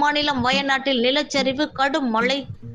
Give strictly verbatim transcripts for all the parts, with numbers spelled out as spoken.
மாநிலம் வயநாட்டில் நிலச்சரிவு, கடும் மழை,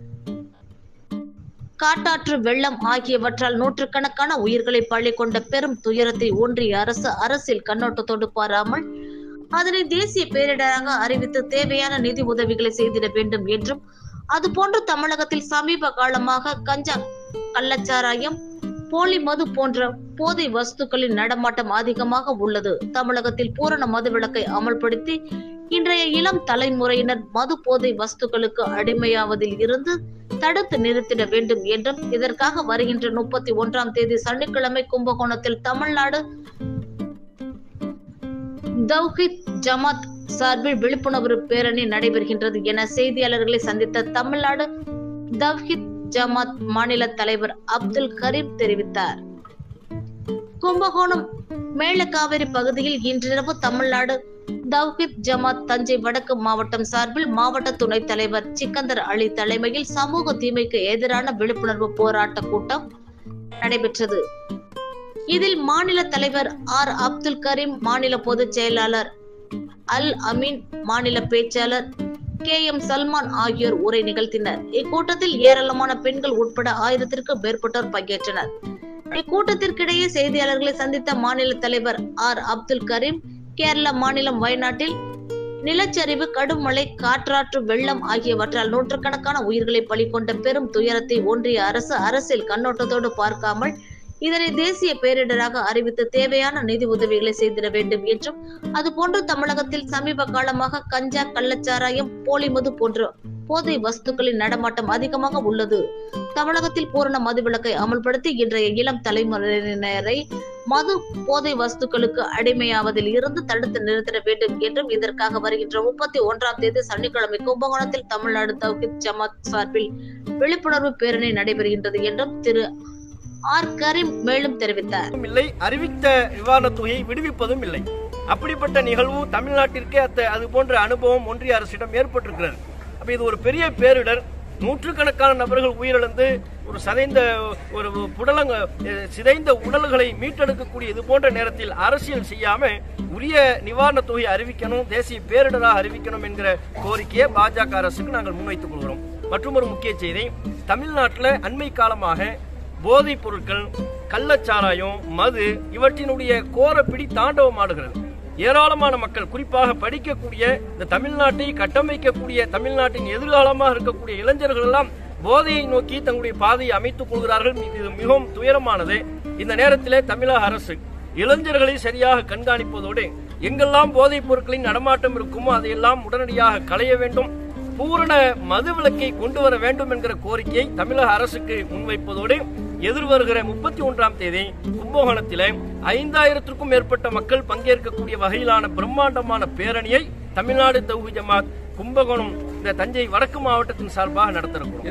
காட்டாற்று வெள்ளம் ஆகியவற்றால் நூற்றுக்கணக்கான உயிர்களை பலி கொண்ட பெரும் துயரத்தை ஒன்றிய அரசு அரசியல் கண்ணோட்டத்தோடு பாராமல் அதனை தேசிய பேரிடராக அறிவித்து தேவையான நிதி உதவிகளை செய்திட வேண்டும் என்றும், அதுபோன்று தமிழகத்தில் சமீப காலமாக கஞ்சா, கள்ளச்சாராயம், போலி மது போன்ற போதை வஸ்துக்களின் நடமாட்டம் அதிகமாக உள்ளது. தமிழகத்தில் பூரண மதுவிலக்கை அமல்படுத்தி இன்றைய இளம் தலைமுறையினர் மது போதை வஸ்துக்களுக்கு அடிமையாவதில் இருந்து தடுத்து நிறுத்திட வேண்டும் என்றும், இதற்காக வருகின்ற முப்பத்தி ஒன்றாம் தேதி சனிக்கிழமை கும்பகோணத்தில் தமிழ்நாடு தவ்ஹீத் ஜமாத் சார்பில் விழிப்புணர்வு பேரணி நடைபெறுகின்றது என செய்தியாளர்களை சந்தித்த தமிழ்நாடு தவ்ஹீத் ஜமாத் மாநில தலைவர் அப்துல் கரீம் தெரிவித்தார். கும்பகோணம் மேலக்காவிரி பகுதியில் இன்றிரவு தமிழ்நாடு தவ்ஹீத் ஜமாத் தஞ்சை வடக்கு மாவட்டம் சார்பில் மாவட்ட துணைத் தலைவர் சிக்கந்தர் அலி தலைமையில் சமூக தீமைக்கு எதிரான விழிப்புணர்வு போராட்ட கூட்டம் நடைபெற்றது. இதில் மாநில தலைவர் ஆர் அப்துல் கரீம், மாநில பொதுச் செயலாளர் அல் அமீன், மாநில பேச்சாளர் கே எம் சல்மான் ஆகியோர் உரை நிகழ்த்தினர். இக்கூட்டத்தில் ஏராளமான பெண்கள் உட்பட ஆயிரத்திற்கும் மேற்பட்டோர் பங்கேற்றனர். இக்கூட்டத்திற்கிடையே செய்தியாளர்களை சந்தித்த மாநில தலைவர் ஆர் அப்துல் கரீம், கேரள மாநிலம் வயநாட்டில் நிலச்சரிவு, கடும் மழை, காற்றாற்று வெள்ளம் ஆகியவற்றால் நூற்றுக்கணக்கான உயிர்களை பலி கொண்ட பெரும் துயரத்தை ஒன்றிய அரசு அரசியல் கண்ணோட்டத்தோடு பார்க்காமல் இதனை தேசிய பேரிடராக அறிவித்து தேவையான நிதி உதவிகளை செய்திட வேண்டும் என்றும், அதுபோன்று தமிழகத்தில் சமீப காலமாக கஞ்சா, கள்ளச்சாராயம், போலி மது போன்ற போதை வஸ்துக்களின் நடமாட்டம் அதிகமாக உள்ளது. தமிழகத்தில் பூரண மதுவிலக்கை அமல்படுத்தி இன்றைய இளம் தலைமுறையினரை மது போதை வஸ்துக்களுக்கு அடிமையாவதில் இருந்து தடுத்து நிறுத்திட வேண்டும் என்றும், இதற்காக வருகின்ற முப்பத்தி ஒன்றாம் தேதி சனிக்கிழமை கும்பகோணத்தில் தமிழ்நாடு தவ்ஹீத் ஜமாத் சார்பில் விழிப்புணர்வு பேரணி நடைபெறுகின்றது என்றும் திரு ஆர் கரீம் மேலும் தெரிவித்தார். இல்லை, அறிவித்த நிவாரணத் தொகையை விடுவிப்பதும் இல்லை. அப்படிப்பட்ட நிகழ்வு தமிழ்நாட்டிற்கே அது போன்ற அனுபவம் ஒன்றிய அரசிடம் ஏற்பட்டிருக்கிறது. அப்ப இது ஒரு பெரிய பேரிடர். நூற்றுக்கணக்கான நபர்கள் உயிரிழந்து ஒரு சதைந்த ஒரு புடலங்க சிதைந்த உடல்களை மீட்டெடுக்கக்கூடிய இது போன்ற நேரத்தில் அரசியல் செய்யாம உரிய நிவாரணத் தொகையை அறிவிக்கணும், தேசிய பேரிடராக அறிவிக்கணும் என்கிற கோரிக்கையை பாஜக அரசுக்கு நாங்கள் முன்வைத்துக் கொள்கிறோம். மற்றும் ஒரு முக்கிய செய்தி, தமிழ்நாட்டில் அண்மை காலமாக போதைப் பொருட்கள், கள்ளச்சாராயம், மது இவற்றினுடைய கோரப்பிடி தாண்டவம் ஆடுகிறது. ஏராளமான மக்கள், குறிப்பாக படிக்கக்கூடிய இந்த தமிழ்நாட்டை கட்டமைக்கக்கூடிய தமிழ்நாட்டின் எதிர்காலமாக இருக்கக்கூடிய இளைஞர்கள் எல்லாம் போதையை நோக்கி தங்களுடைய பாதையை அமைத்துக் கொள்கிறார்கள். இது மிகவும் துயரமானது. இந்த நேரத்திலே தமிழக அரசு இளைஞர்களை சரியாக கண்காணிப்பதோடு எங்கெல்லாம் போதைப் பொருட்களின் நடமாட்டம் இருக்குமோ அதையெல்லாம் உடனடியாக களைய வேண்டும், பூரண மது விலக்கை கொண்டு வர வேண்டும் என்கிற கோரிக்கையை தமிழக அரசுக்கு முன்வைப்பதோடு எதிர்வருகிற முப்பத்தி ஒன்றாம் தேதி கும்பகோணத்திலே ஐந்தாயிரத்திற்கும் மேற்பட்ட மக்கள் பங்கேற்கக்கூடிய வகையிலான பிரம்மாண்டமான பேரணியை தமிழ்நாடு தவ்ஹீத் ஜமாத் கும்பகோணம் இந்த தஞ்சை வடக்கு மாவட்டத்தின் சார்பாக நடத்திருக்கிறோம்.